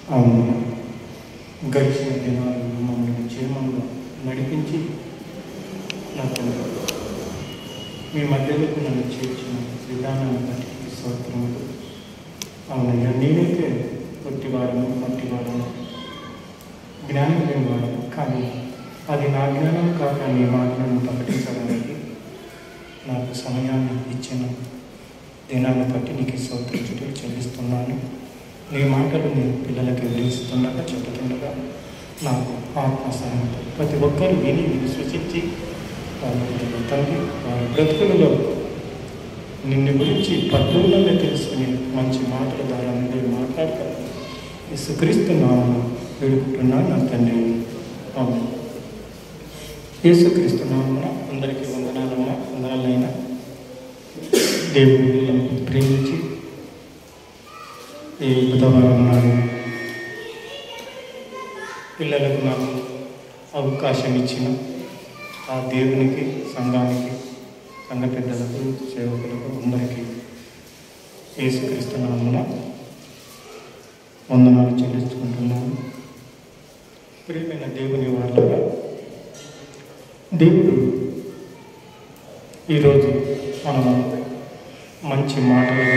అవును, గడిచిన దినాలు మమ్మల్ని క్షేమంగా నడిపించి నా తండ్రి మీ మధ్యలోకి నన్ను చేర్చిన విధానాన్ని బట్టి స్తోత్రములు. అవునయ్యా, నేనైతే మట్టివాడను, జ్ఞానం లేనివాడను. కానీ అది నా జ్ఞానం కాక నీ మాటలను ప్రకటించడానికి నాకు సమయాన్ని ఇచ్చిన దినాన్ని బట్టి నీకు స్తోత్రం చెల్లిస్తున్నాను. నీ మాటలు నేను పిల్లలకి వివరిస్తుండగా చెబుతుండగా నాకు ఆత్మ సహాయంతో ప్రతి ఒక్కరు విని విశ్వసించి తండ్రి వారి బ్రతుకులలో నిన్ను గురించి పట్టుదలగా తెలుసుకుని మంచి మాటల ద్వారా మీరు మాట్లాడతారు. యేసుక్రీస్తు నామమున వేడుకుంటున్నాను నా తండ్రి. అవును, యేసుక్రీస్తు నామమున అందరికీ వందనాలైనా దేవుని ప్రేమించి ఈ బుధవారం నాడు పిల్లలకు నాకు అవకాశం ఇచ్చిన ఆ దేవునికి, సంఘానికి, సంఘ పెద్దలకు, సేవకులకు అందరికీ యేసుక్రీస్తు నామమున వందనాలు చెల్లించుకుంటున్నాను. ప్రియమైన దేవుని వారలారా, దేవుడు ఈరోజు మనం మంచి మాటలుగా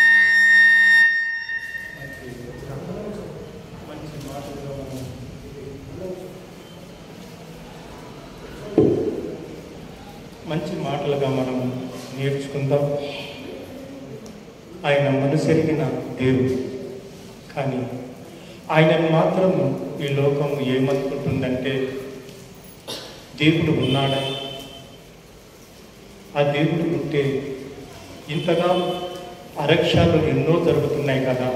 మనం నేర్చుకుందాం. ఆయన మనసెరిగిన దేవుడు, కానీ ఆయనను మాత్రం ఈ లోకం ఏమనుకుంటుందంటే దేవుడు ఉన్నాడా, ఆ దేవుడు ఉంటే ఇంతగా అరక్ష్యాలు ఎన్నో జరుగుతున్నాయి కదా,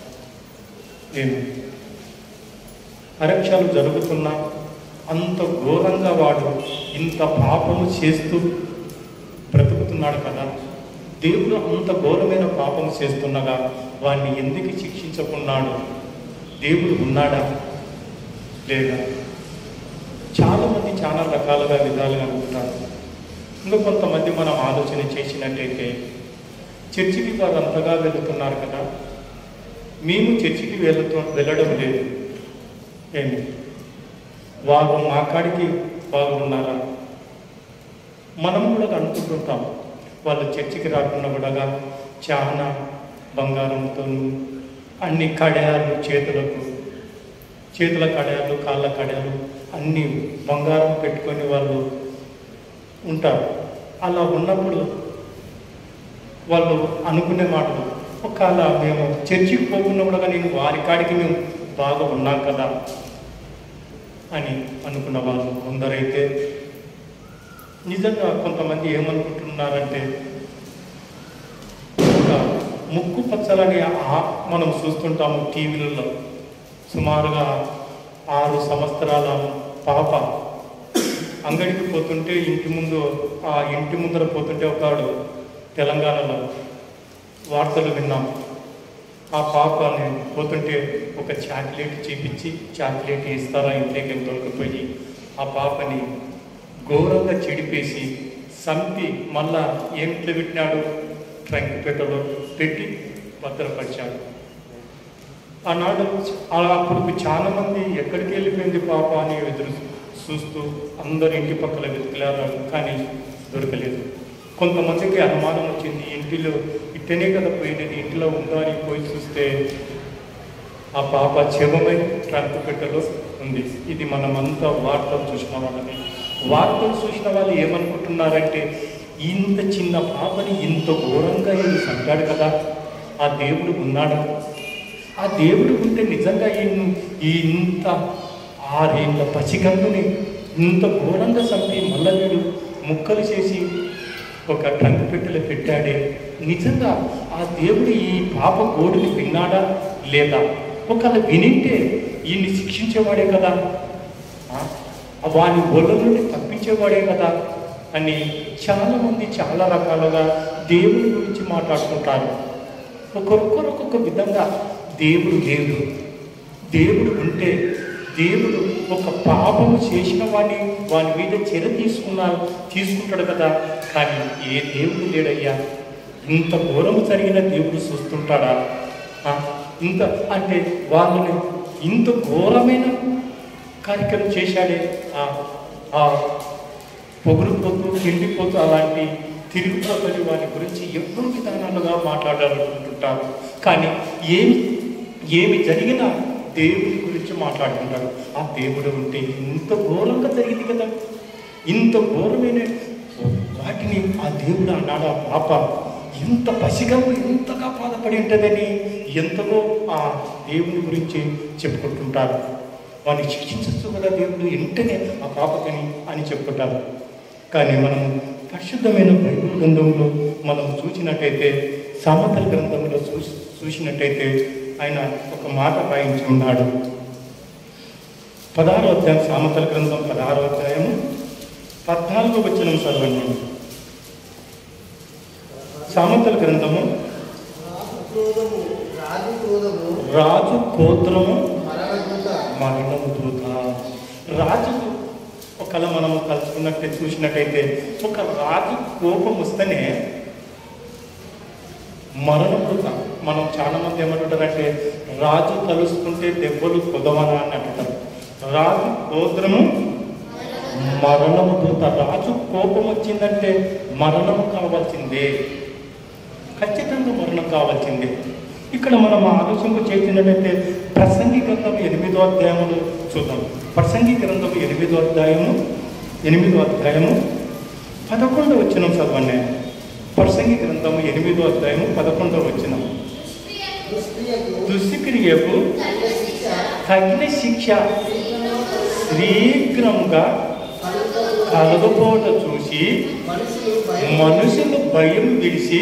అరక్ష్యాలు జరుగుతున్నా అంత ఘోరంగా వాడు ఇంత పాపము చేస్తూ బ్రతుకుతున్నాడు కదా, దేవుడు అంత ఘోరమైన పాపం చేస్తుండగా వాడిని ఎందుకు శిక్షించకున్నాడు? దేవుడు ఉన్నాడా లేదా? చాలామంది చాలా రకాలుగా విధాలుగా ఉంటారు. ఇంకా కొంతమంది మనం ఆలోచన చేసినట్టయితే చర్చికి వారు అంతగా వెళుతున్నారు కదా, మేము చర్చికి వెళ్ళడం లేదు, ఏమి వారు మా కాడికి వారు ఉన్నారా? మనం కూడా అనుకుంటుంటాం వాళ్ళు చర్చికి రాకుండా కూడా చాలా బంగారంతో అన్ని కడయాలు, చేతుల కడయాలు, కాళ్ళ కడయాలు అన్ని బంగారం పెట్టుకొని వాళ్ళు ఉంటారు. అలా ఉన్నప్పుడు వాళ్ళు అనుకునే మాటలు, ఒకవేళ మేము చర్చికి పోకుండా కూడా నేను వారి కాడికి మేము బాగా ఉన్నాం కదా అని అనుకున్న వాళ్ళు కొందరైతే నిజంగా కొంతమంది ఏమనుకుంటున్నారంటే ఒక ముక్కు పచ్చలని మనం చూస్తుంటాము టీవీలలో. సుమారుగా 6 సంవత్సరాల పాప అంగడికి పోతుంటే ఇంటి ముందర పోతుంటే ఒకడు తెలంగాణలో వార్తలు విన్నాం. ఆ పాపని పోతుంటే ఒక చాక్లెట్ చూపించి చాక్లెట్ ఇస్తారా ఇంట్లోకి దొరికిపోయి ఆ పాపని ఘోరంగా చెడిపేసి సంపి మళ్ళా ఏమిట్లో పెట్టినాడు, ట్రంక్ పెట్టలో పెట్టి భద్రపరిచాడు. ఆనాడు అప్పుడు చాలామంది ఎక్కడికి వెళ్ళిపోయింది పాప అని ఎదురు చూస్తూ అందరు ఇంటి పక్కల వెతికారు, కానీ దొరకలేదు. కొంతమందికి అనుమానం వచ్చింది, ఇంటిలో ఇట్టనే కదా పోయినది, ఇంటిలో ఉందా అని పోయి చూస్తే ఆ పాప శవమై ట్రంక్ పెట్టలో ఉంది. ఇది మనమంతా వార్తలు చూసిన వాళ్ళు ఏమనుకుంటున్నారంటే ఇంత చిన్న పాపని ఇంత ఘోరంగా చంపాడు కదా, ఆ దేవుడు ఉన్నాడా? ఆ దేవుడు ఉంటే నిజంగా ఇంత 6 ఏళ్ళ పసిగందుని ఇంత ఘోరంగా చంపి మళ్ళా వీడు ముక్కలు చేసి ఒక ట్రంక్ పెట్టెలో పెట్టాడే, నిజంగా ఆ దేవుడు ఈ పాప గోడుని విన్నాడా లేదా? ఒకవేళ వినింటే ఈయన్ని శిక్షించేవాడే కదా, వాని ఒళ్ళ నుండి తప్పించేవాడే కదా అని చాలామంది చాలా రకాలుగా దేవుడి గురించి మాట్లాడుకుంటారు. ఒక్కొక్కరు ఒక్కొక్క విధంగా దేవుడు లేదు, దేవుడు ఉంటే దేవుడు ఒక పాపము చేసిన వాని మీద చర్య తీసుకుంటాడు కదా. కానీ ఏ దేవుడు లేడయ్యా, ఇంత ఘోరము జరిగిన దేవుడు చూస్తుంటాడా? ఇంత అంటే వాళ్ళని ఇంత ఘోరమైన కార్యక్రమం చేశాడే. పొగురుపోతూ తిండిపోతూ అలాంటి తిరుగుపోతని వారి గురించి ఎన్నో విధానాలుగా మాట్లాడాలనుకుంటుంటారు. కానీ ఏమి జరిగినా దేవుడి గురించి మాట్లాడుతుంటారు. ఆ దేవుడు ఉంటే ఇంత ఘోరంగా జరిగింది కదా, ఇంత ఘోరమైన వాటిని ఆ దేవుడు అన్నాడు. ఆ పాప ఇంత పసిగా ఎంతగా బాధపడి ఉంటుందని ఎంతలో ఆ దేవుని గురించి చెప్పుకుంటుంటారు. వాడిని శిక్షించచ్చు కదా దేవుడు వెంటనే ఆ పాపకని అని చెప్పుకుంటారు. కానీ మనం పరిశుద్ధమైన బైబిల్ గ్రంథంలో మనం చూసినట్టయితే, సామెతల గ్రంథంలో చూసినట్టయితే ఆయన ఒక మాట రాయించి ఉన్నాడు. 16వ అధ్యాయం, సామెతల గ్రంథం 16వ అధ్యాయము 14వ వచనం చదవండి. సామెతల గ్రంథము రాజు క్రోధము మరణము దూత. రాజుకు ఒకవేళ మనము కలుసుకున్నట్టే చూసినట్టయితే ఒక రాజు కోపం వస్తేనే మరణం దూత. మనం చాలా మంది ఏమంటుంటారంటే రాజు కలుసుకుంటే దెబ్బలు కొదవనా అని అంటారు. రాజు క్రోధము మరణము దూత. రాజు కోపం వచ్చిందంటే మరణం కావాల్సిందే, ఖచ్చితంగా మరణం కావాల్సిందే. ఇక్కడ మనం ఆలోచన చేసినట్టయితే ప్రసంగి గ్రంథం 8వ అధ్యాయములు చూద్దాం. ప్రసంగి గ్రంథం 8వ అధ్యాయము 11వ వచనం చదవండి. ప్రసంగి గ్రంథం 8వ అధ్యాయము 11వ వచనం. దుష్క్రియకు తగిన శిక్ష శీఘ్రంగా కలగపోట చూసి మనుషులు భయం విడిచి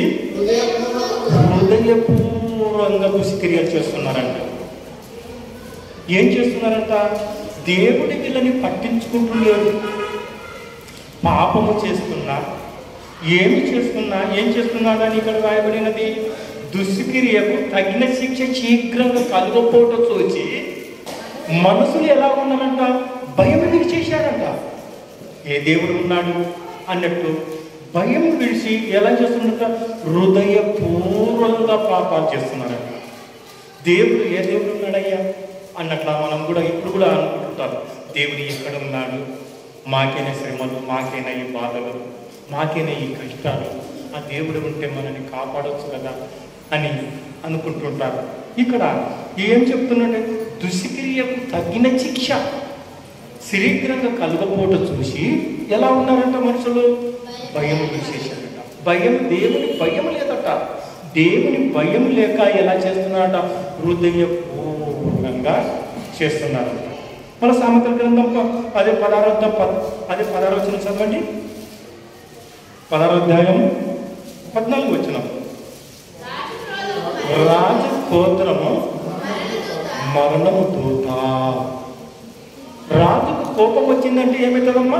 హృదయపూర్వంగా దుష్క్రియలు చేస్తున్నారంట. ఏం చేస్తున్నారంట? దేవుడి వీళ్ళని పట్టించుకుంటున్నారు. పాపము చేస్తున్నా ఏం చేస్తున్నాడని ఇక్కడ రాయబడినది. దుష్క్రియకు తగిన శిక్ష శీఘ్రంగా కలగపోట చూసి మనసులు ఎలా ఉన్నారంట? భయం విడిచేశారంట. ఏ దేవుడు ఉన్నాడు అన్నట్టు భయం విడిచి ఎలా చేస్తున్నారంట? హృదయపూర్వంగా పాపాలు చేస్తున్నారంట. దేవుడు ఏ దేవుడు ఉన్నాడయ్యా అన్నట్లా మనం కూడా ఇప్పుడు కూడా అనుకుంటుంటారు. దేవుడు ఎక్కడ ఉన్నాడు? మాకైనా శ్రమలు, మాకైనా ఈ బాధలు, మాకైనా ఈ కష్టాలు, ఆ దేవుడు ఉంటే మనల్ని కాపాడవచ్చు కదా అని అనుకుంటుంటారు. ఇక్కడ ఏం చెప్తున్నాడంటే దుష్క్రియకు తగిన శిక్ష శీఘ్రంగా కలగపోట చూసి ఎలా ఉన్నారంట మనుషులు? భయం విడిచేశారట. దేవుని భయం లేదట. దేవుని భయం లేక ఎలా చేస్తున్నారట? హృదయపూర్వకంగా చేస్తున్నారట. మన సామెతల గ్రంథం అదే 16వ వచనం చదవండి. 16వ అధ్యాయం 14వ వచనం. రాజు క్రోధము మరణము దూత. రాజుకు కోపం వచ్చిందంటే ఏమవుతుందమ్మా?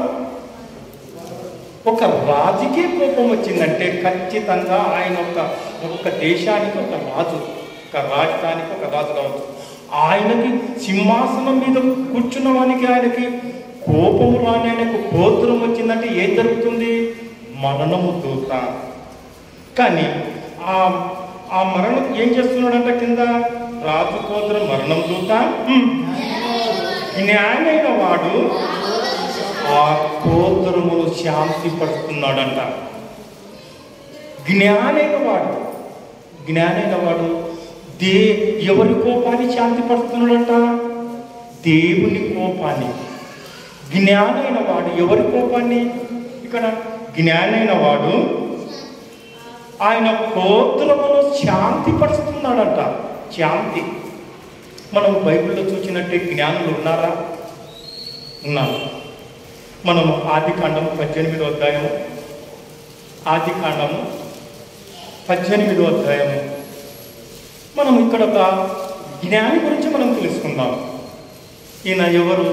ఒక రాజుకే కోపం వచ్చిందంటే ఖచ్చితంగా ఆయన ఒక దేశానికి ఒక రాజు, ఒక రాష్ట్రానికి ఒక రాజు కావచ్చు. ఆయనకి సింహాసనం మీద కూర్చున్న వానికి ఆయనకి కోపము రాని ఆయనకు క్రోధం వచ్చిందంటే ఏం జరుగుతుంది? మరణము దూత. కానీ ఆ మరణం ఏం చేస్తున్నాడంట? కింద రాజు క్రోధం మరణం దూత. జ్ఞానైన వాడు ఆ క్రోధమును శాంతి పరుస్తున్నాడంట. జ్ఞానైన వాడు ఎవరి కోపాన్ని శాంతి పరుస్తున్నాడంట? దేవుని కోపాన్ని. జ్ఞానైన వాడు ఎవరి కోపాన్ని? ఇక్కడ జ్ఞానైన వాడు ఆయన క్రోధమును శాంతి పరుస్తున్నాడంట. శాంతి. మనం బైబిల్లో చూసినట్టే జ్ఞానులు ఉన్నారా? ఉన్నారు. మనం ఆదికాండము 18వ అధ్యాయము, మనం ఇక్కడ ఒక జ్ఞాని గురించి మనం తెలుసుకుందాం. ఈయన ఎవరు?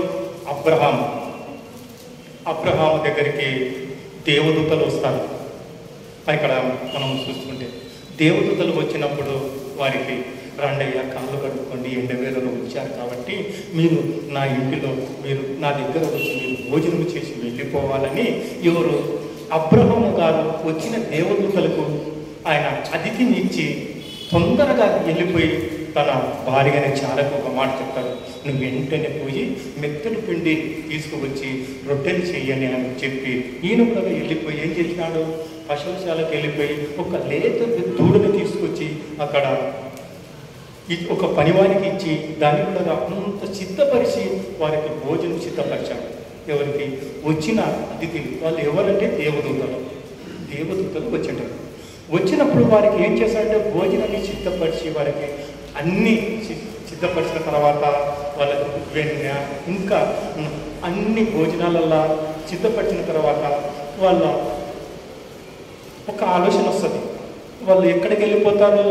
అబ్రహాము దగ్గరికి దేవదూతలు వస్తారు. ఇక్కడ మనం చూస్తుంటే దేవదూతలు వచ్చినప్పుడు వారికి రండయ్య, కాళ్ళు కట్టుకోండి, ఎండవేళలో వచ్చారు కాబట్టి మీరు నా ఇంటిలో మీరు నా దగ్గర వచ్చి మీరు భోజనం చేసి వెళ్ళిపోవాలని ఎవరు? అబ్రహాము గారు వచ్చిన దేవదూతలకు ఆయన అతిథిని ఇచ్చి తొందరగా వెళ్ళిపోయి తన భార్య అనే చాలకు ఒక మాట చెప్తాడు, నువ్వు వెంటనే పోయి మెత్తలు పిండి తీసుకువచ్చి రొట్టెలు చెయ్యని అని చెప్పి ఈయన కూడా వెళ్ళిపోయి ఏం చేసినాడు, పశువుశాలకు వెళ్ళిపోయి ఒక లేత దూడని తీసుకొచ్చి అక్కడ ఒక పనివారికి ఇచ్చి దాన్ని కూడా అంత సిద్ధపరిచి వారికి భోజనం సిద్ధపరిచాడు. ఎవరికి? వచ్చిన అతిథులు. వాళ్ళు ఎవరంటే దేవదూతలు వచ్చింటారు. వచ్చినప్పుడు వారికి ఏం చేశారంటే భోజనాన్ని సిద్ధపరిచి వారికి అన్నీ సిద్ధపరిచిన తర్వాత వాళ్ళకి వెన్న ఇంకా అన్ని భోజనాలల్లా సిద్ధపరిచిన తర్వాత వాళ్ళ ఒక ఆలోచన వస్తుంది. వాళ్ళు ఎక్కడికి వెళ్ళిపోతారు?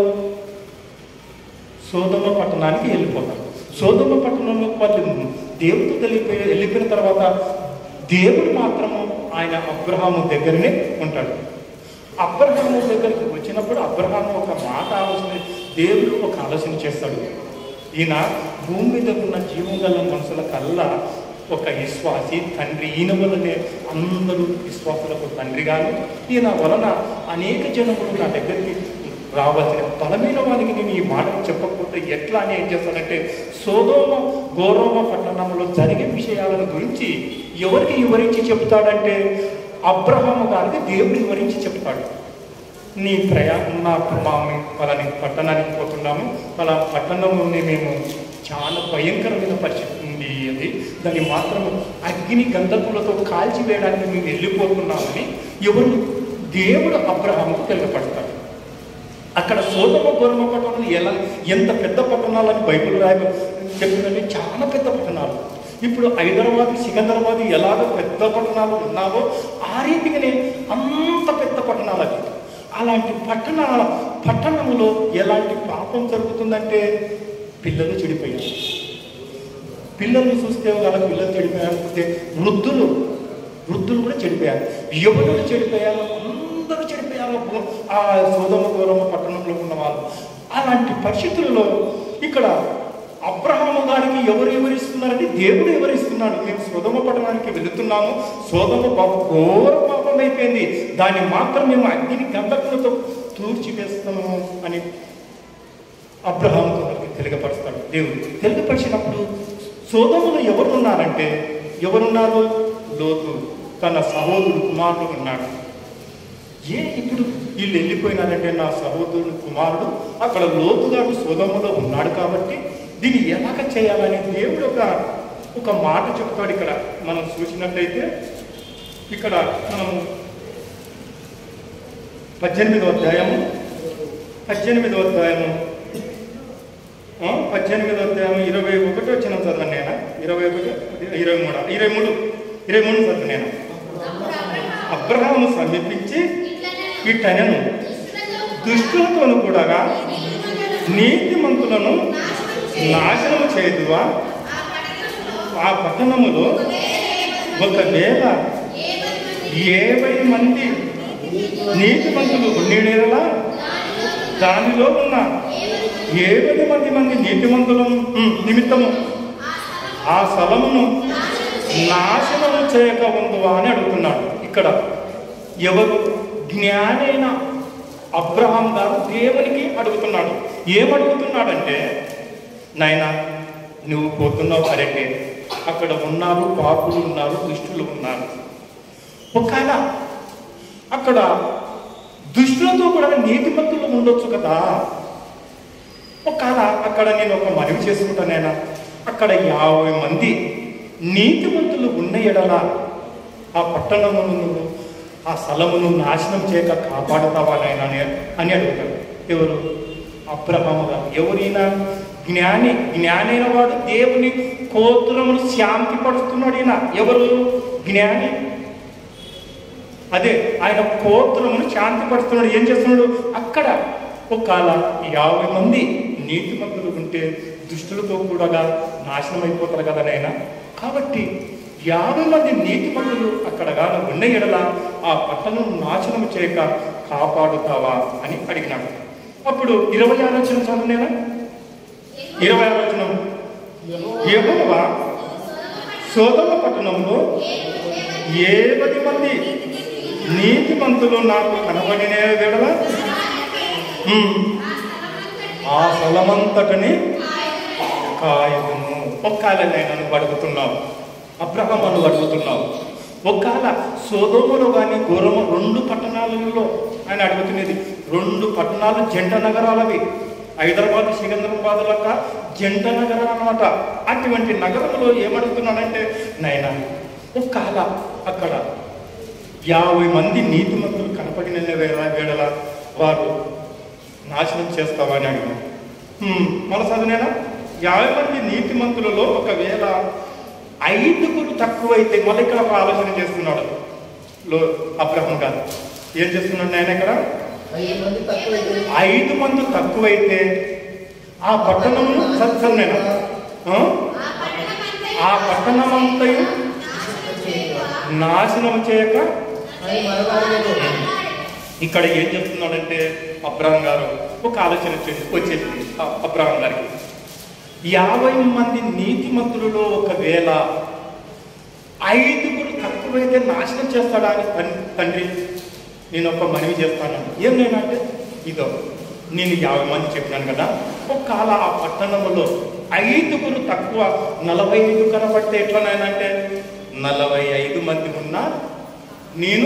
సోదమ పట్టణానికి వెళ్ళిపోతారు. సోదమ పట్టణంలో వాళ్ళు దేవుడితో వెళ్ళిపోయిన తర్వాత దేవుడు మాత్రము ఆయన అబ్రహాము దగ్గరనే ఉంటాడు. అబ్రహాము దగ్గరికి వచ్చినప్పుడు అబ్రహాము ఒక మాట ఆలోచన, దేవుడు ఒక ఆలోచన చేస్తాడు. ఈయన భూమి మీద ఉన్న జీవం గల మనుషుల కల్లా ఒక విశ్వాసి తండ్రి, ఈయన వలనే అందరూ విశ్వాసులకు తండ్రి గాను ఈయన వలన అనేక జనములు నా దగ్గరికి రావాల్సిన బలమైన వారికి నేను ఈ మాట చెప్పకపోతే ఎట్లా అని ఏం చేస్తానంటే సొదొమ గొమొర్రా పట్టణంలో జరిగే విషయాలను గురించి ఎవరికి వివరించి చెప్తాడంటే అబ్రహాము గారికి దేవుడు వివరించి చెప్తాడు. నీ నా పలాని పట్టణానికి పోతున్నాము, పలా పట్టణంలోనే మేము చాలా భయంకరమైన పరిస్థితి ఉంది, అది దాన్ని మాత్రము అగ్ని గంధకులతో కాల్చివేయడానికి మేము వెళ్ళిపోతున్నామని ఎవరు దేవుడు అబ్రహాముకు తెలియపడతాడు. అక్కడ సొదొమ గొమొర్రా పట్టణాలు ఎంత పెద్ద పట్టణాలని బైబిల్ చెప్తుందంటే చాలా పెద్ద పట్టణాలు. ఇప్పుడు హైదరాబాద్, సికింద్రాబాద్ ఎలాగ పెద్ద పట్టణాలు ఉన్నావో ఆ రీతిగానే అంత పెద్ద పట్టణాలు అవి. అలాంటి పట్టణంలో ఎలాంటి పాపం జరుగుతుందంటే పిల్లలు చెడిపోయారు. పిల్లల్ని చూస్తే వాళ్ళ పిల్లలు చెడిపోయారు, వృద్ధులు కూడా చెడిపోయారు, యువకులు చెడిపోయారు, అందరూ చెడిపోయారు ఆ సొదొమ గొమొర్రా పట్టణంలో ఉన్న వాళ్ళు. అలాంటి పరిస్థితుల్లో ఇక్కడ అబ్రహాము గారికి ఎవరు వివరిస్తున్నారంటే దేవుడు వివరిస్తున్నాడు. మేము సొదొమ పట్టణానికి వెళుతున్నాము, సొదొమ ఘోర పాపం అయిపోయింది, దాన్ని మాత్రం మేము అగ్ని గంధకులతో తూర్చివేస్తాము అని అబ్రహాము తెలియపరుస్తాడు. దేవుడు తెలియపరిచినప్పుడు సొదొమలో ఎవరున్నారు? లోతు తన సహోదరుడు కుమారుడు ఉన్నాడు. ఇప్పుడు వీళ్ళు వెళ్ళిపోయినారంటే నా సహోదరుడు కుమారుడు అక్కడ లోతుగాడు సొదొమలో ఉన్నాడు కాబట్టి దీన్ని ఎలాగ చేయాలని దేవుడు ఒక మాట చెప్తాడు. ఇక్కడ మనం చూసినట్లయితే ఇక్కడ మనము 18వ అధ్యాయము 21వ అధ్యాయం 21 వచ్చిన చదవండి నేను 23 చదువు నేను. అబ్రహాము సమీపించి ఇట్టనెను, దుష్టులతోను కూడా నీతిమంతులను నాశనము చేయుదువా? ఆ పట్టణములో ఒకవేళ 70 మంది నీతిమంతులు ఉండేలా దానిలో ఉన్న 70 మంది నీతిమంతుల నిమిత్తము ఆ స్థలమును నాశనము చేయక ఉందువా అని అడుగుతున్నాడు. ఇక్కడ ఎవరు? జ్ఞానైన అబ్రహాం గారు దేవునికి అడుగుతున్నాడు. ఏమడుగుతున్నాడంటే, నాయన నువ్వు పోతున్నావు అరంటే అక్కడ ఉన్నారు, పాపులు ఉన్నారు, దుష్టులు ఉన్నారు. ఒకవేళ అక్కడ దుష్టులతో కూడా నీతిమంతులు ఉండొచ్చు కదా. ఒకవేళ అక్కడ నేను ఒక మనవి చేసుకుంటానైనా, అక్కడ 50 మంది నీతిమంతులు ఉన్న ఎడల ఆ పట్టణమును ఆ స్థలమును నాశనం చేయక కాపాడుతావానైనా అని అడుగుతాడు. ఎవరు? అబ్రహాము గారు. ఎవరైనా జ్ఞానైన వాడు దేవుని కోతురమును శాంతి పడుతున్నాడు. ఈయన ఎవరు? జ్ఞాని. అదే ఆయన కోతురమును శాంతి పడుతున్నాడు. ఏం చేస్తున్నాడు? అక్కడ ఒకవేళ 50 మంది నీతిమంతులు ఉంటే దుష్టులతో కూడా నాశనం అయిపోతారు కదా నాయన. కాబట్టి 50 మంది నీతిమంతులు అక్కడ గాను ఉన్న ఎడల ఆ పట్టణం నాశనం చేయక కాపాడుతావా అని అడిగినాడు. అప్పుడు 26వ వచనం చదువునేనా? 26వ వచనం, యెహోవా సొదొమ పట్టణంలో 70 మంది నీతిమంతులు నాకు కనబడిన ఎడల ఆ స్థలమంతటిని కాయదును. ఒక్కవేళ నువ్వు అడుగుతున్నావు, అబ్రహాము నువ్వు అడుగుతున్నావు, ఒకవేళ సొదొమలో కానీ గొరొమ 2 పట్టణాలలో ఆయన అడుగుతున్నది. 2 పట్టణాలు జంట నగరాలవి. హైదరాబాద్ సికింద్రాబాద్ లెక్క జంట నగరం అన్నమాట. అటువంటి నగరంలో ఏమడుగుతున్నానంటే, నాయనా ఒకవేళ అక్కడ 50 మంది నీతిమంతులు కనపడిన వేళ వారు నాశనం చేస్తావా అని అడిగాను. మన చదివేనా 50 మంది నీతిమంతులలో ఒకవేళ 5 తక్కువైతే, మళ్ళీ ఇక్కడ ఒక ఆలోచన చేస్తున్నాడు అబ్రహాం గారు. ఏం చేస్తున్నాడు ఆయన ఇక్కడ? 5 మంది తక్కువైతే ఆ పట్టణమును చదువునేనా ఆ పట్టణమంతయు నాశనం చేయక. ఇక్కడ ఏం చెప్తున్నాడంటే అబ్రహాం గారు ఒక ఆలోచన వచ్చేసింది అబ్రహాం గారికి. 50 మంది నీతిమంతులలో ఒకవేళ 5 తక్కువైతే నాశనం చేస్తాడా అని తండ్రి నేను ఒక మనవి చేస్తాను. ఏం నేనంటే, ఇదో నేను 50 మంది చెప్పినాను కదా, ఒకవేళ ఆ పట్టణంలో 5 తక్కువ 45 కనబడితే ఎట్లనైనంటే 45 మంది ఉన్నా నేను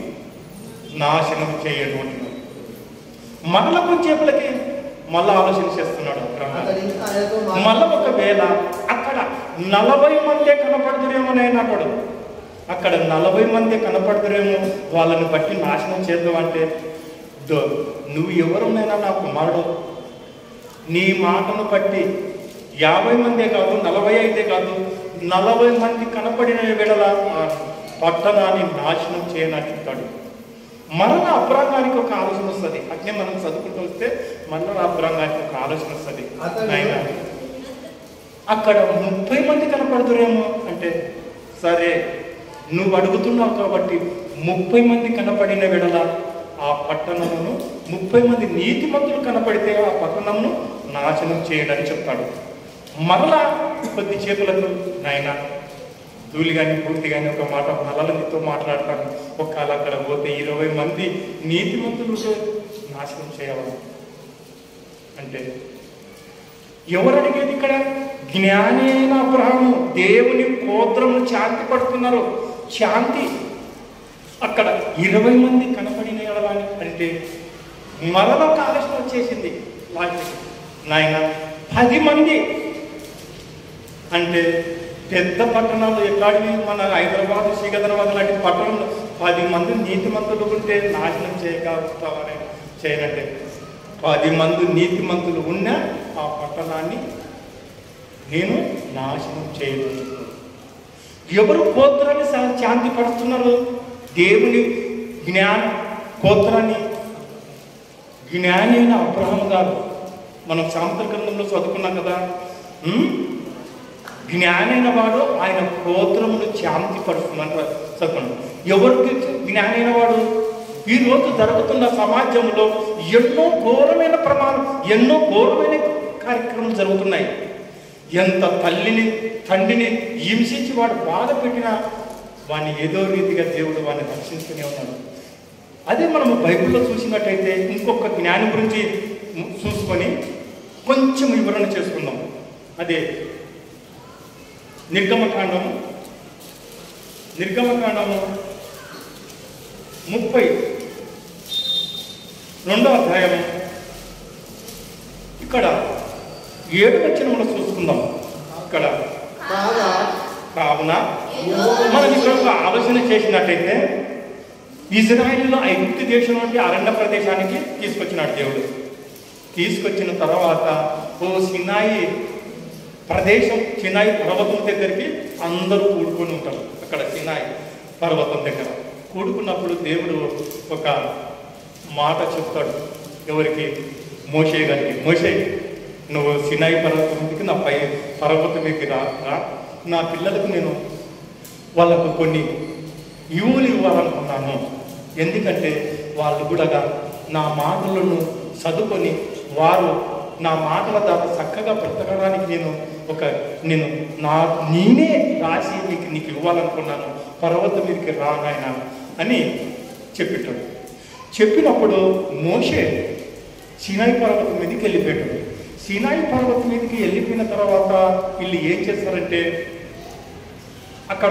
నాశనం చేయను అంటున్నాడు. మరల కొంచెంసేపటికి మళ్ళా ఆలోచన చేస్తున్నాడు మళ్ళా ఒకవేళ అక్కడ 40 మందే కనపడుతురేమో అన్నాడు. అక్కడ 40 మందే కనపడుతురేమో, వాళ్ళని బట్టి నాశనం చేద్దాం అంటే, నువ్వు ఎవరునైనా నా కుమారుడు, నీ మాటను బట్టి 50 మందే కాదు 45 కాదు 40 మంది కనపడిన వేళ పట్టణాన్ని నాశనం చేయనని చెప్తాడు. మరలా అబ్రహాంగానికి ఒక ఆలోచన వస్తుంది. అట్నే మనం చదువుకుంటూ వస్తే మరలా అబ్రహాంగానికి ఒక ఆలోచన వస్తుంది. ఆయన అక్కడ 30 మంది కనపడుతురేమో అంటే, సరే నువ్వు అడుగుతున్నావు కాబట్టి 30 మంది కనపడిన వేళ ఆ పట్టణమును 30 మంది నీతిమంతులు కనపడితే ఆ పట్టణమును నాశనం చేయడని చెప్తాడు. మరలా కొద్ది చేతులతో, నాయన ధూళి కానీ పూర్తి కానీ ఒక మాట మరల నీతో మాట్లాడతాను, ఒకవేళ అక్కడ పోతే 20 మంది నీతిమంతులు నాశనం చేయవాలి అంటే, ఎవరు అడిగేది ఇక్కడ? జ్ఞాని అయిన అబ్రహాము దేవుని గోత్రము శాంతి పడుతున్నారు. శాంతి అక్కడ 20 మంది కనపడిన ఎడలని అంటే మరల ఒక ఆలోచన వచ్చేసింది. నాయన 10 మంది అంటే పెద్ద పట్టణాలు ఎట్లాంటివి, మన హైదరాబాద్ సికింద్రాబాద్ లాంటి పట్టణంలో 10 మంది నీతిమంతులు ఉంటే నాశనం చేయగలుగుతామని చేయనంటే, 10 మంది నీతిమంతులు ఉన్న ఆ పట్టణాన్ని నేను నాశనం చేయలేదు. ఎవరు గోత్రాన్ని శాంతి పడుతున్నారు? దేవుని గోత్రాన్ని జ్ఞాని అయిన అబ్రహాం గారు. మనం సామెతల గ్రంథంలో చదువుకున్నాం కదా, జ్ఞానైన వాడు ఆయన గోత్రమును శాంతి పరుస్తున్నట్టు చదువుకున్నాం. ఎవరికి జ్ఞానైన వాడు? ఈ రోజు జరుగుతున్న సమాజంలో ఎన్నో ఘోరమైన ప్రమాణం, ఎన్నో ఘోరమైన కార్యక్రమాలు జరుగుతున్నాయి. ఎంత తల్లిని తండ్రిని హింసించి వాడు బాధ పెట్టినా వాడిని ఏదో రీతిగా దేవుడు వాడిని రక్షిస్తూనే ఉన్నాడు. అదే మనము బైబిల్లో చూసినట్టయితే ఇంకొక జ్ఞానం గురించి చూసుకొని కొంచెం వివరణ చేసుకుందాం. అదే నిర్గమకాండము 32వ అధ్యాయము ఇక్కడ 7వ వచనంలో చూసుకుందాం. ఇక్కడ కావున మనం ఇక్కడ ఒక ఆలోచన చేసినట్టయితే, ఇజ్రాయిల్లో ఐగుప్తు దేశం నుండి అరణ్య ప్రదేశానికి తీసుకొచ్చినాడు దేవుడు. తీసుకొచ్చిన తర్వాత సినాయి ప్రదేశం, సినాయి పర్వతం దగ్గరికి అందరూ కూడుకొని ఉంటారు. అక్కడ సినాయి పర్వతం దగ్గర కూడుకున్నప్పుడు దేవుడు ఒక మాట చెప్తాడు. ఎవరికి? మోషే గారికి. మోషే, నువ్వు సినాయి పర్వతం మీదకి, నా పర్వతం మీదకి రా, నా పిల్లలకు నేను వాళ్ళకు కొన్ని యువులు ఇవ్వాలనుకున్నాను. ఎందుకంటే వాళ్ళు కూడా నా మాటలను చదువుకొని వారు నా మాటల ద్వారా చక్కగా బ్రతకడానికి నేనే రాసి నీకు ఇవ్వాలనుకున్నాను, పర్వతం మీదకి రా నాయనా అని చెప్పినాడు. చెప్పినప్పుడు మోషే సినాయి పర్వతం మీదకి వెళ్ళిపోయాడు. సీనాయి పర్వతం మీదకి వెళ్ళిపోయిన తర్వాత వీళ్ళు ఏం చేస్తారంటే అక్కడ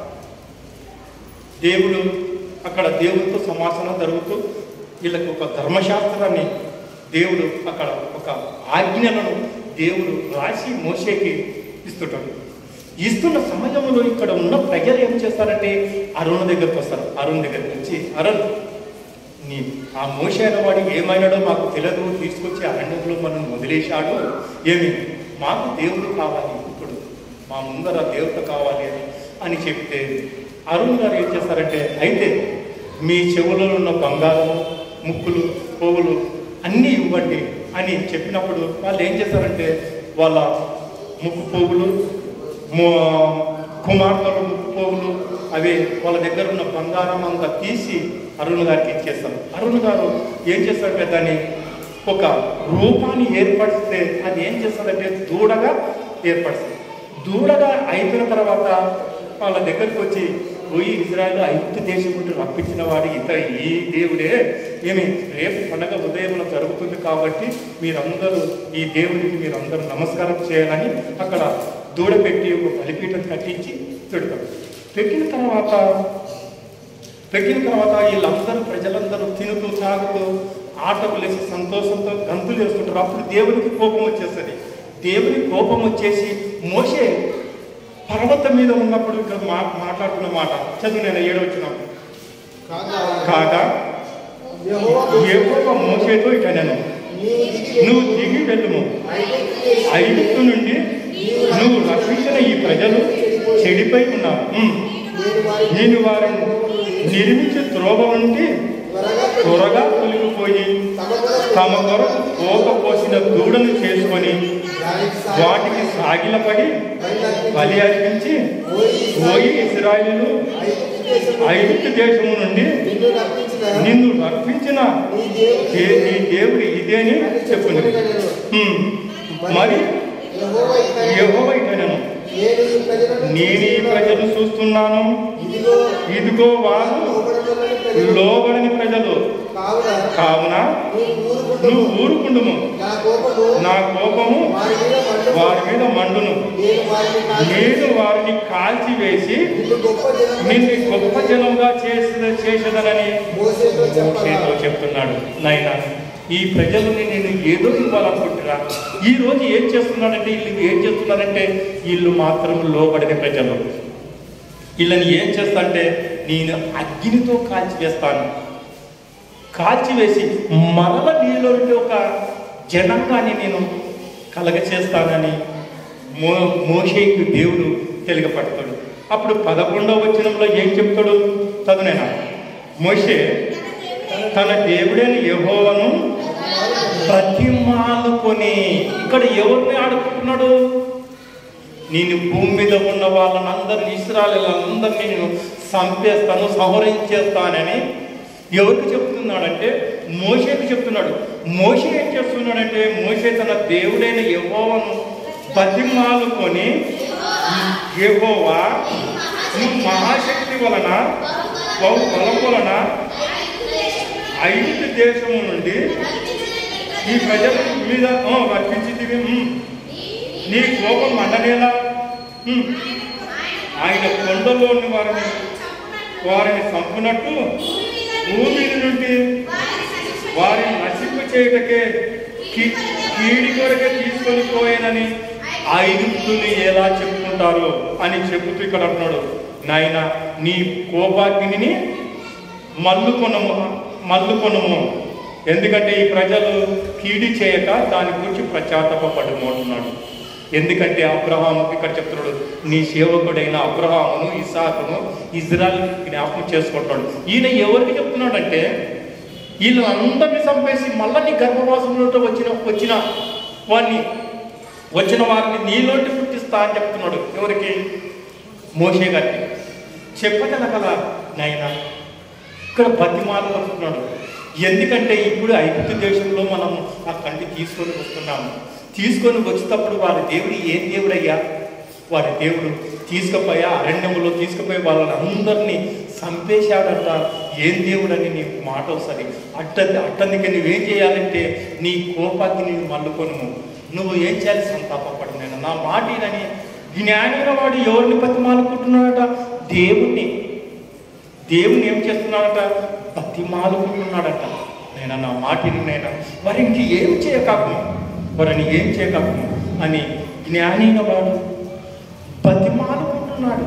దేవుడితో సమాసనం జరుగుతూ వీళ్ళకి ఒక ధర్మశాస్త్రాన్ని దేవుడు అక్కడ ఒక ఆజ్ఞలను దేవుడు రాసి మోషేకి ఇస్తుంటాడు. ఇస్తున్న సమయంలో ఇక్కడ ఉన్న ప్రజలు ఏం చేస్తారంటే అరుణ్ దగ్గరికి వస్తారు. అరుణ్ దగ్గరికి వచ్చి, అరుణ్ ఆ మోషే అనేవాడు ఏమైనాడో మాకు తెలియదు, తీసుకొచ్చి అరణ్యంలో మనం వదిలేశాడు, ఏమి మాకు దేవుడు కావాలి, ఇప్పుడు మా ముందర దేవుడు కావాలి అని చెప్తే అరుణ్ గారు ఏం చేస్తారంటే అయితే మీ చెవులలో ఉన్న బంగారం, ముక్కులు, పువ్వులు అన్నీ ఇవ్వండి అని చెప్పినప్పుడు వాళ్ళు ఏం చేస్తారంటే వాళ్ళ ముక్కు పువ్వులు, కుమార్తెలు ముక్కు పువ్వులు అవి వాళ్ళ దగ్గర ఉన్న బంగారం అంతా తీసి అరుణ్ గారికి ఇచ్చేస్తారు. అరుణ్ గారు ఏం చేస్తారంటే దాన్ని ఒక రూపాన్ని ఏర్పరిస్తే అది ఏం చేస్తుందంటే దూడగా ఏర్పడుతుంది. దూడగా అయిపోయిన తర్వాత వాళ్ళ దగ్గరికి వచ్చి పోయి ఇజ్రాయెల్ ఐగుప్తు దేశం నుండి రప్పించిన వాడు ఈ దేవుడే, ఏమి రేపు పండగ ఉదయం జరుగుతుంది కాబట్టి మీరందరూ ఈ దేవుడికి మీరందరూ నమస్కారం చేయాలని అక్కడ దూడ పెట్టి ఒక బలిపీఠం కట్టించి పెడతారు. పెట్టిన తర్వాత వీళ్ళందరూ ప్రజలందరూ తినుతూ తాగుతూ ఆటలు వేసి సంతోషంతో గంతులు వేసుకుంటారు. అప్పుడు దేవుడికి కోపం వచ్చేస్తుంది. దేవుడికి కోపం వచ్చేసి మోషే పర్వతం మీద ఉన్నప్పుడు ఇక్కడ మాట్లాడుతున్న మాట చదువు, నేను 7వ వచనం. కాగా యెహోవా మోషేతో ఇక నేను నువ్వు దిగి వెళ్ళుము, ఐగుప్తు నుండి నువ్వు రక్షించిన ఈ ప్రజలు చెడిపోయి ఉన్నారు, నేను వారిని నిర్మించే త్రోవ నుండి త్వరగా తొలగిపోయి తమ కొరకు పోసిన దూడను చేసుకొని వాటికి సాగిలపడి బలి అర్పించి పోయి ఇశ్రాయేలు ఐగుప్తు దేశము నుండి నిన్ను రక్షించిన నీ దేవుడు ఇదేని చెప్పును. మరి యెహోవా ఇట్లనెను, నేను ఈ ప్రజలు చూస్తున్నాను, ఇదిగో వారు లోబడని ప్రజలు, కావున నువ్వు ఊరుకుండుము, నా కోపము వారి మీద మండును, నేను వారిని కాల్చివేసి నిన్ను గొప్ప జనంగా చేసేదనని మోషేతో చెప్తున్నాడు. నాయనా, ఈ ప్రజలని నేను ఏదో ఇవ్వాలనుకుంటున్నా. ఈ రోజు ఏం చేస్తున్నాడంటే వీళ్ళు మాత్రం లోబడిన ప్రజలు. వీళ్ళని ఏం చేస్తానంటే నేను అగ్నితో కాల్చివేస్తాను, కాల్చివేసి మరల నీలో ఒక జనంగాన్ని నేను కలగచేస్తానని మోషేకు దేవుడు తెలియపడతాడు. అప్పుడు 11వ వచనంలో ఏం చెప్తాడు చదువునైనా, మోషే తన దేవుడైన యెహోవాను ప్రతిమాలుకొని, ఇక్కడ ఎవరిని ఆడుకుంటున్నాడు? నేను భూమి మీద ఉన్న వాళ్ళని అందరినీ ఇశ్రాయేలీయులందరినీ నేను చంపేస్తాను, సంహరించేస్తానని ఎవరికి చెప్తున్నాడంటే మోషేకు చెప్తున్నాడు. మోషే ఏం చేస్తున్నాడంటే మోషే తన దేవుడైన యెహోవాను ప్రతిమాలుకొని, యెహోవా నువ్వు మహాశక్తి వలన బలం వలన ఐగుప్తు దేశము నుండి ఈ ప్రజల మీద రక్షించితివి, నీ కోపం మండనేలా, ఆయన కొండలోని వారిని చంపునట్టు భూమి నుండి వారిని నశింపు చేయటకే కీడి కొరకే తీసుకొని పోయేనని ఐగుప్తుని ఎలా చెప్పుకుంటారు అని చెబుతూ ఇక్కడ అంటున్నాడు, నాయన నీ కోపాగ్నిని మల్లుకొనము, ఎందుకంటే ఈ ప్రజలు కీడి చేయక దాని గురించి పశ్చాత్తాపపడము అంటున్నాడు. ఎందుకంటే అబ్రహాముకి ఇక్కడ చెప్తున్నాడు, నీ సేవకుడైన అబ్రహామును, ఇసాకును ఇజ్రాయెల్ జ్ఞాపకం చేసుకుంటున్నాడు. ఈయన ఎవరికి చెప్తున్నాడంటే వీళ్ళు అందరినీ చంపేసి మళ్ళీ నీ గర్భవాసంలో వచ్చిన వారిని నీలోంటి పుట్టిస్తా అని చెప్తున్నాడు. ఎవరికి? మోషే గారికి చెప్పగల కదా నాయన. ఇక్కడ బతిమాలు వస్తున్నాడు. ఎందుకంటే ఇప్పుడు ఐగుప్తు దేశంలో మనం ఆ కంటి తీసుకొని వస్తున్నాము. తీసుకొని వచ్చేటప్పుడు వారి దేవుడు ఏం దేవుడయ్యా? వారి దేవుడు తీసుకుపోయా అరణ్యంలో తీసుకుపోయి వాళ్ళని అందరినీ చంపేశాడట. ఏం దేవుడని నీకు మాట వస్తుంది. అట్టందుకే నువ్వేం చేయాలంటే నీ కోపాన్ని నీవు మల్లుకొను, నువ్వు ఏం చేయాలి? సంతాపపడు. నేను నా మాటని జ్ఞానైన వాడు ఎవరిని బతిమాలుకుంటున్నాడట? దేవుణ్ణి ఏం చేస్తున్నాడట? బతిమాలుకుంటున్నాడట. నేను నా మాటని వారికి ఏం చేయకము అని జ్ఞానైన వాడు బతిమాలుకుంటున్నాడు.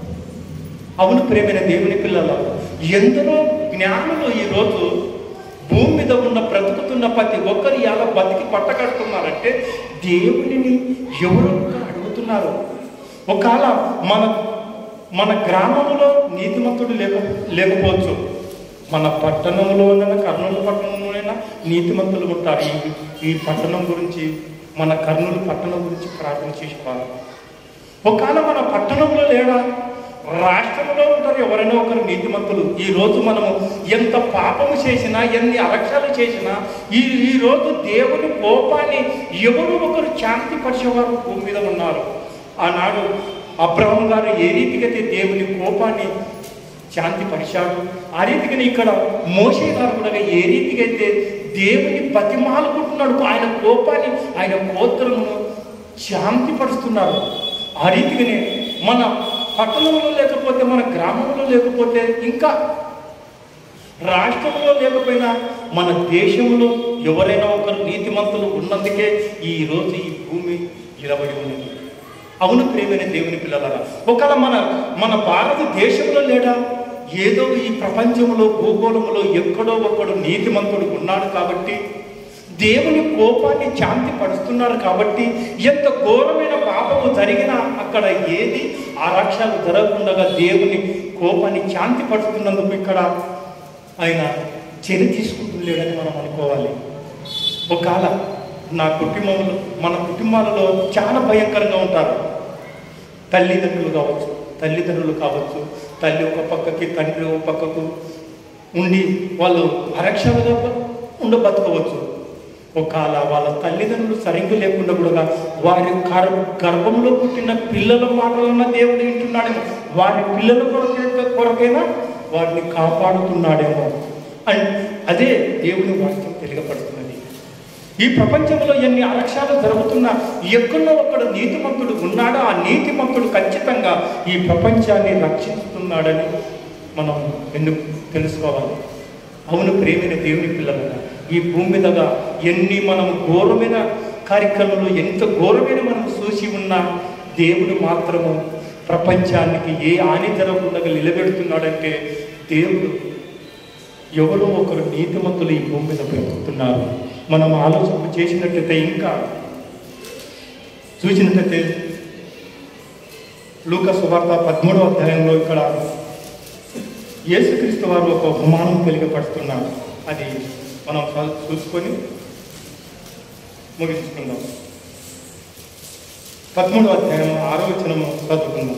అవును ప్రేమైన దేవుని పిల్లల, ఎందరో జ్ఞానులు ఈరోజు భూమి మీద బ్రతుకుతున్న ప్రతి ఒక్కరు ఎలా బతికి పట్టకడుతున్నారంటే దేవుడిని ఎవరో అడుగుతున్నారు. ఒకవేళ మన గ్రామంలో నీతిమంతుడు లేకపోవచ్చు, మన పట్టణంలోనైనా కర్నూలు పట్టణంలోనైనా నీతిమంతులు ఉంటారు. ఈ పట్టణం గురించి, మన కర్నూలు పట్టణం గురించి ప్రార్థన చేసుకోవాలి. ఒకవేళ మన పట్టణంలో లేదా రాష్ట్రంలో ఉంటారు ఎవరైనా ఒకరు నీతిమంతులు. ఈరోజు మనము ఎంత పాపము చేసినా, ఎన్ని అలక్ష్యాలు చేసినా, ఈరోజు దేవుని కోపాన్ని ఎవరు ఒకరు శాంతి పరిచేవారు భూమి మీద ఉన్నారు. ఆనాడు అబ్రహాము గారు ఏ రీతిగా అయితే దేవుని కోపాన్ని శాంతి పరిచాడు, ఆ రీతిగానే ఇక్కడ మోషే గారు కూడా ఏ రీతిగా అయితే దేవుని బతిమాలుకుంటున్నాడు, ఆయన కోపాన్ని, ఆయన కోత్రమును శాంతి పరుస్తున్నారు. ఆ రీతిగానే మన పట్టణంలో లేకపోతే, మన గ్రామంలో లేకపోతే, ఇంకా రాష్ట్రంలో లేకపోయినా మన దేశంలో ఎవరైనా ఒకరు నీతిమంతులు ఉన్నందుకే ఈరోజు ఈ భూమి నిలబడి ఉన్నది. అవును ప్రేమైన దేవుని పిల్లలారా, ఒకవేళ మన భారతదేశంలో లేదా ఏదో ఈ ప్రపంచంలో భూగోళంలో ఎక్కడో ఒకడు నీతిమంతుడు ఉన్నాడు కాబట్టి, దేవుని కోపాన్ని శాంతి పరుస్తున్నారు కాబట్టి, ఎంత ఘోరమైన పాపము జరిగినా అక్కడ ఏది ఆరక్షలు జరగకుండా దేవుని కోపాన్ని శాంతి పరుస్తున్నందుకు ఇక్కడ ఆయన చర్య తీసుకుంటులేడని మనం అనుకోవాలి. ఒకవేళ మన కుటుంబాలలో చాలా భయంకరంగా ఉంటారు. తల్లిదండ్రులు కావచ్చు, తల్లి ఒక పక్కకి, తండ్రి ఒక పక్కకు ఉండి వాళ్ళు అరక్షలుగా బతకవచ్చు. ఒకవేళ వాళ్ళ తల్లిదండ్రులు సరిగ్గా లేకుండా కూడా వారి గర్భంలో పుట్టిన పిల్లల మాటలన్న దేవుడు వింటున్నాడేమో, వారి పిల్లల కొరకైనా వారిని కాపాడుతున్నాడేమో అండ్ అదే దేవుని వాక్యం తెలియపడుతున్నది. ఈ ప్రపంచంలో ఎన్ని అలక్ష్యాలు జరుగుతున్నా ఎక్కడో ఒకడు నీతిమంతుడు ఉన్నాడో, ఆ నీతిమంతుడు ఖచ్చితంగా ఈ ప్రపంచాన్ని రక్షిస్తున్నాడని మనం ఎందుకు తెలుసుకోవాలి. అవును ప్రేమైన దేవుని పిల్లలుగా, ఈ భూమి మీదగా ఎన్ని మనము ఘోరమైన కార్యక్రమాలు, ఎంత ఘోరమైన మనం చూసి ఉన్నా దేవుడు మాత్రము ప్రపంచానికి ఏ హాని జరగకుండా నిలబెడుతున్నాడంటే దేవుడు ఎవరో ఒకరు నీతిమంతులు ఈ భూమి మీద బ్రతుకుతున్నారు. మనం ఆలోచన చేసినట్లయితే, ఇంకా చూసినట్లయితే లూకా సువార్త 13వ అధ్యాయంలో ఇక్కడ యేసుక్రీస్తు వారు ఒక ఉపమానం తెలియపడుతున్నారు. అది మనం చూసుకొని ముగించుకుందాం. 13వ అధ్యాయం 6వ వచనము చదువుకుందాం.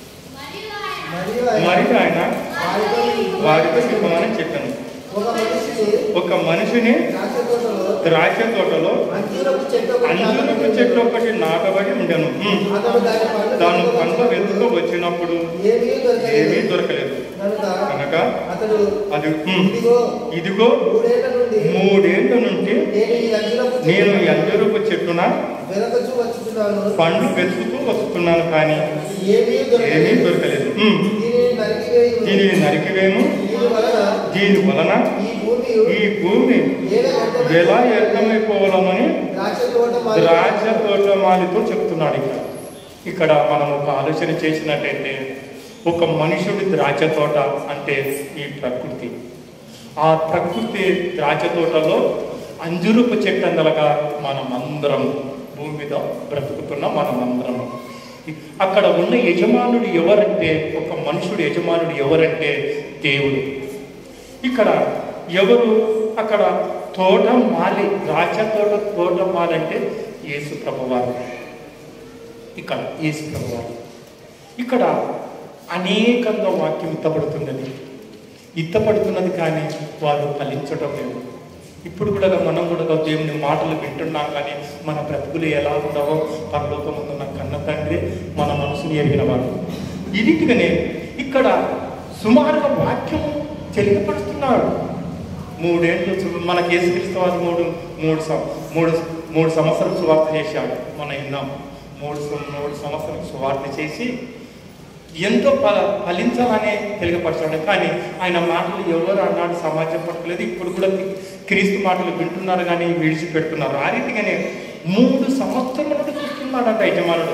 మరియు ఆయన వారితో చెప్పమని చెప్పాను, ఒక మనిషిని ద్రాక్ష తోటలో అంజూరపు చెట్టు ఒకటి నాటబడి ఉండెను. దాని పండ్లు వెతుకు వచ్చినప్పుడు ఏమీ దొరకలేదు కనుక అది ఇదిగో 3 ఏళ్ల నుండి నేను ఈ అంజూరపు చెట్టున పండ్లు వెతుకుతూ వస్తున్నాను, కానీ ఏమీ దొరకలేదు. దీనిని నరికివేము, దీని వలన ఈ భూమి ఎలా వ్యర్థమైపోవాలని ద్రాక్ష తోట మాలితో చెప్తున్నాడు. ఇక్కడ మనం ఒక ఆలోచన చేసినట్టయితే, ఒక మనుషుడి ద్రాక్ష తోట అంటే ఈ ప్రకృతి. ఆ ప్రకృతి ద్రాక్ష తోటలో అంజురపు చెట్టు అందలగా మనమందరం భూమి మీద బ్రతుకుతున్న మనమందరం. అక్కడ ఉన్న యజమానుడు ఎవరంటే, ఒక మనుషుడు యజమానుడు ఎవరంటే దేవుడు. ఇక్కడ ఎవరు? అక్కడ తోట మాలి, ద్రాక్ష తోట మాలంటే యేసు ప్రభువారు. ఇక్కడ యేసు ప్రభువారు ఇక్కడ అనేకంగా వాక్యం ఇత్తపడుతున్నది కానీ వారు ఫలించటం లేదు. ఇప్పుడు కూడా మనం కూడా దేవుని మాటలు వింటున్నాం, కానీ మన బ్రతుకులు ఎలా ఉండవో పరలోకమున్న కన్న తండ్రి మన మనసుని ఎరిగిన వాడు. ఈ రీతిగానే ఇక్కడ సుమారుగా వాక్యము తెలియపరుస్తున్నాడు. 3 ఏళ్ళు మనకి యేసుక్రీస్తు వారు మూడు 3 సంవత్సరాలు సువార్త చేశాడు. మనం విన్నాం. 3 సంవత్సరాలు సువార్త చేసి ఎంతో ఫలించాలని తెలియపరచాడు. కానీ ఆయన మాటలు ఎవరు అన్నాడు సమాజం పట్టుకోలేదు. ఇప్పుడు కూడా క్రీస్తు మాటలు వింటున్నారు కానీ విడిచిపెడుతున్నారు. ఆ రీతిగానే 3 సంవత్సరాల నుండి చూస్తున్నాడంట యజమానుడు.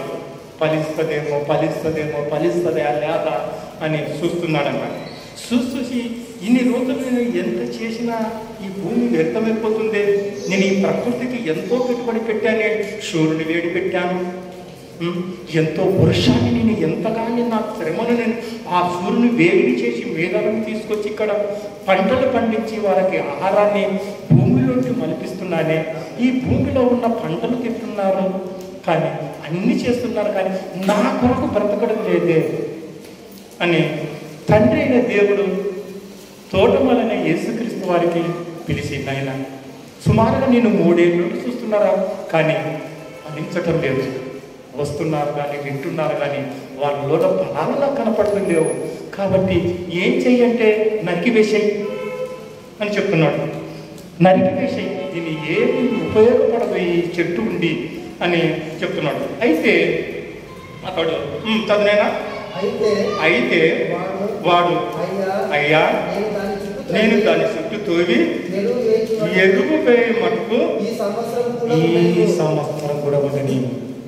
ఫలిస్తుందా లేదా అని చూస్తున్నాడంట. చూసి ఇన్ని రోజులు నేను ఎంత చేసినా ఈ భూమి వ్యర్థమైపోతుంది, నేను ఈ ప్రకృతికి ఎంతో పెట్టుబడి పెట్టాను, సూర్యుని వేడి పెట్టాను, ఎంతో వర్షాన్ని నేను ఎంతగానో నా శ్రమను నేను ఆ సూర్యుని వేడిని చేసి మేఘాలను తీసుకొచ్చి ఇక్కడ పంటలు పండించి వారికి ఆహారాన్ని భూమిలోకి మలిపిస్తున్నానే, ఈ భూమిలో ఉన్న పంటలు తింటున్నారు కానీ అన్నీ చేస్తున్నారు కానీ నా కొరకు బ్రతకడం లేదే అని తండ్రి అయిన దేవుడు తోటమాలైన యేసుక్రీస్తు వారికి పిలిచి, నాయన సుమారుగా నేను 3 ఏళ్ళ నుండి చూస్తున్నారా కానీ ఫలించటం లేదు, వస్తున్నారు కానీ వింటున్నారు కానీ వాళ్ళలో ఫలాలు నాకు కనపడటం లేవు, కాబట్టి ఏం చెయ్యంటే నరికివేసేయి అని చెప్తున్నాడు. నరికివేసేయి, దీన్ని ఏమి ఉపయోగపడదు ఈ చెట్టు ఉండి అని చెప్తున్నాడు. అయితే అతడు చదువునైనా అయితే వాడు అయ్యా నేను దాని చుట్టూ తోవి ఎరువు వేయ మటుకు ఈ సంవత్సరం కూడా ఉండని,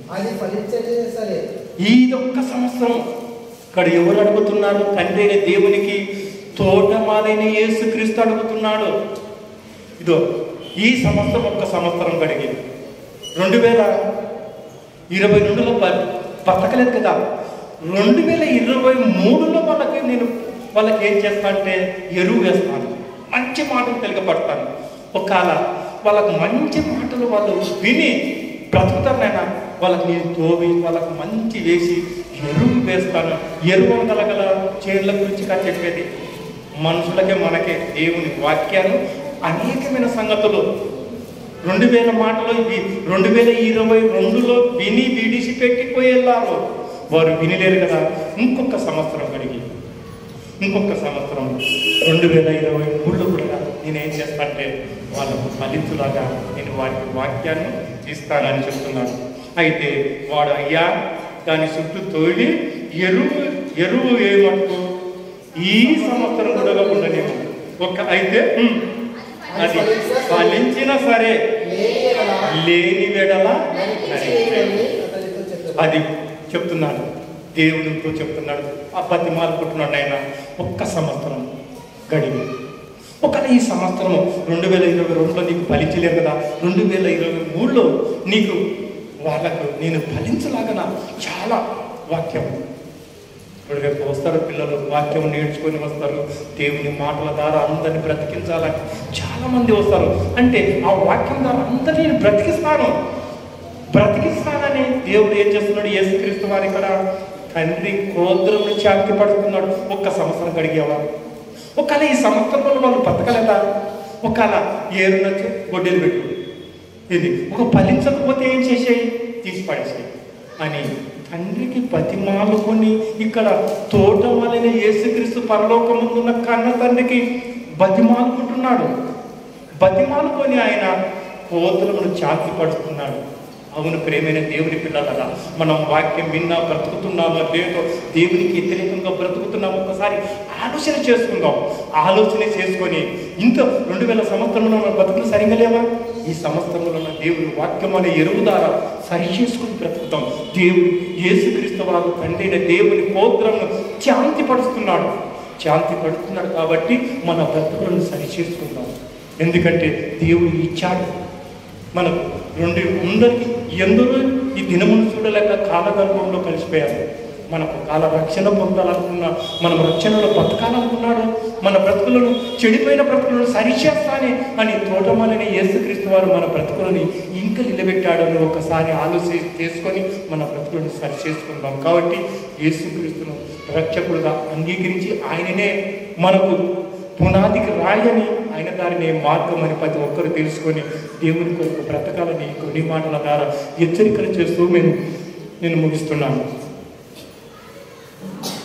ఈదొక్క సంవత్సరం. ఇక్కడ ఎవరు అడుగుతున్నారు? తండ్రి అయిన దేవునికి తోటమాలైన యేసుక్రీస్తు అడుగుతున్నాడు. ఇదో ఈ సంవత్సరం ఒక్క సంవత్సరం కడిగి 2022లో బతకలేదు కదా, 2023లో వాళ్ళకి ఏం చేస్తా అంటే ఎరువు వేస్తాను, మంచి మాటలు తెలియపడతాను. ఒకవేళ వాళ్ళకు మంచి మాటలు వాళ్ళు విని బ్రతుకుతానైనా వాళ్ళకి నేను తోవి వాళ్ళకు మంచి వేసి ఎరువు వేస్తాను. ఎరువు కలగల చేర్ల గురించి చెప్పేది మనుషులకే మనకే దేవుని వాక్యాలు అనేకమైన సంగతులు 2000 మాటలు ఇవి 2022లో విని విడిచిపెట్టిపోయేలారు. వారు వినలేరు కదా. ఇంకొక సంవత్సరం కడిగి ఇంకొక సంవత్సరం 2023లో కూడా నేనేం చేస్తానంటే వాళ్ళకు ఫలితులాగా నేను వారికి వాక్యాన్ని ఇస్తానని చెప్తున్నాను. అయితే వాడు అయ్యా దాని చుట్టూ తోలి ఎరువు ఏమనుకో ఈ సంవత్సరం కూడా ఉండనేమో అయితే అది ఫలించినా సరే లేని వెడల అది చెప్తున్నాడు. దేవుడితో చెప్తున్నాడు, ఆ బతిమాలుకుంటున్నాడు ఆయన. ఒక్క సంవత్సరం గడివి. ఒకవేళ ఈ సంవత్సరం 2022లో నీకు ఫలించలేదు కదా, 2023లో నీకు వాళ్ళకు నేను ఫలించలాగా చాలా వాక్యం. ఇప్పుడు రేపు వస్తారు పిల్లలు, వాక్యం నేర్చుకొని వస్తారు, దేవుని మాటల ద్వారా అందరిని బ్రతికించాలని చాలామంది వస్తారు. అంటే ఆ వాక్యం ద్వారా అందరినీ బ్రతికిస్తానని దేవుడు ఏం చేస్తున్నాడు? యేసుక్రీస్తు వారు ఇక్కడ తండ్రి కోద్రమును శాంతి పడుతున్నాడు. ఒక్క సంవత్సరం గడిగేవా? ఒకవేళ ఈ సంవత్సరంలో వాళ్ళు బతకలేదా? ఒకవేళ ఏరునొచ్చి గొడ్డెలు పెట్టు, ఇది ఒక ఫలించకపోతే ఏం చేసేయి? తీసి పడేసేయి అని తండ్రికి బతిమాలుకొని ఇక్కడ తోటమాలైన యేసుక్రీస్తు పరలోకముందున్న కన్న తండ్రికి బతిమాలుకుంటున్నాడు. బతిమాలుకొని ఆయన కోతులను శాంతి పడుతున్నాడు. అవును ప్రేమైన దేవుని పిల్లలరా, మనం వాక్యం విన్నా బ్రతుకుతున్నామో లేదో, దేవునికి వ్యతిరేకంగా బ్రతుకుతున్నామో ఒకసారి ఆలోచన చేసుకుందాం. ఆలోచన చేసుకొని ఇంత 2000 సంవత్సరంలో మన బతుకులు సరిగా లేవా? ఈ సంవత్సరంలో ఉన్న దేవుని వాక్యం అనే ఎరువు ద్వారా సరి చేసుకుని బ్రతుకుతాం. దేవుడు యేసుక్రీస్తు వారు తండ్రి దేవుని కోద్రమును శాంతి పడుతున్నాడు కాబట్టి మన బ్రతుకులను సరి చేసుకుందాం. ఎందుకంటే దేవుడు ఇచ్చాడు మనకు. అందరికీ ఎందరో ఈ దినమును చూడలేక కాలగర్భంలో కలిసిపోయారు. మనకు కాల రక్షణ పొందాలనుకున్నా, మనం రక్షణలో బతకాలనుకున్నాడు. మన బ్రతుకులను, చెడిపోయిన బ్రతుకులను సరిచేస్తానే అని తోటమాలైన యేసుక్రీస్తు వారు మన బ్రతుకులని ఇంకా నిలబెట్టాడని ఒకసారి ఆలోచన చేసుకొని మన బ్రతుకులను సరి చేసుకుందాం. కాబట్టి యేసుక్రీస్తును రక్షకుడుగా అంగీకరించి ఆయననే మనకు పునాదికి రాయని, ఆయన దారిని మార్గం అని ప్రతి ఒక్కరు తెలుసుకొని దేవుని కొరకు బ్రతకాలని కొన్ని మాటల ద్వారా హెచ్చరికలు చేస్తూ నేను ముగిస్తున్నాను.